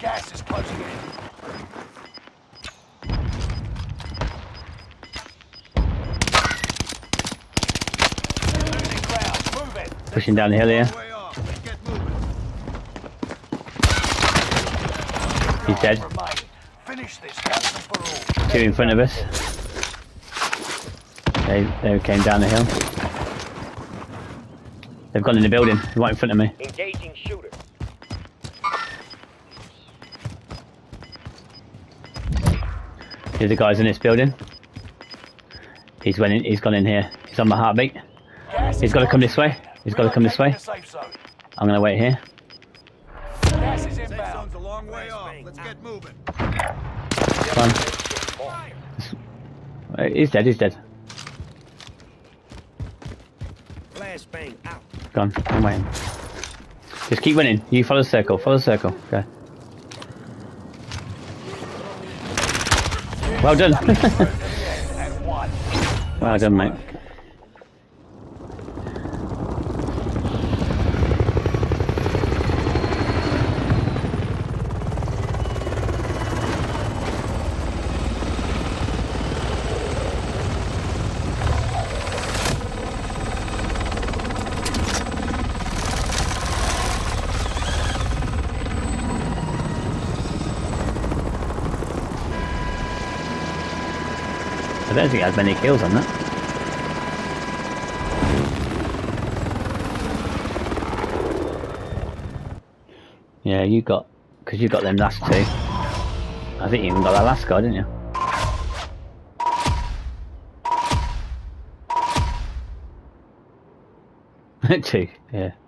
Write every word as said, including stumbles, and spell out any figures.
Gas is closing in. Losing ground. Move it. Pushing down the hill here. He's dead. Finish this once and for all. Two in front of us. They, they came down the hill. They've gone in the building, right in front of me. Engaging shooter. Here's the guys in this building. He's went in, he's gone in here. He's on my heartbeat. He's got to come this way. He's got to come this way. I'm going to wait here. Gas is inbound. A long way off. Let's get moving. Come on. He's dead, he's dead. Flashbang out. Gone, I'm waiting. Just keep running. You follow the circle, follow the circle. Okay. Well done. Well done, mate. I don't think I had many kills on that. Yeah, you got, because you got them last two. I think you even got that last guy, didn't you? Two, yeah.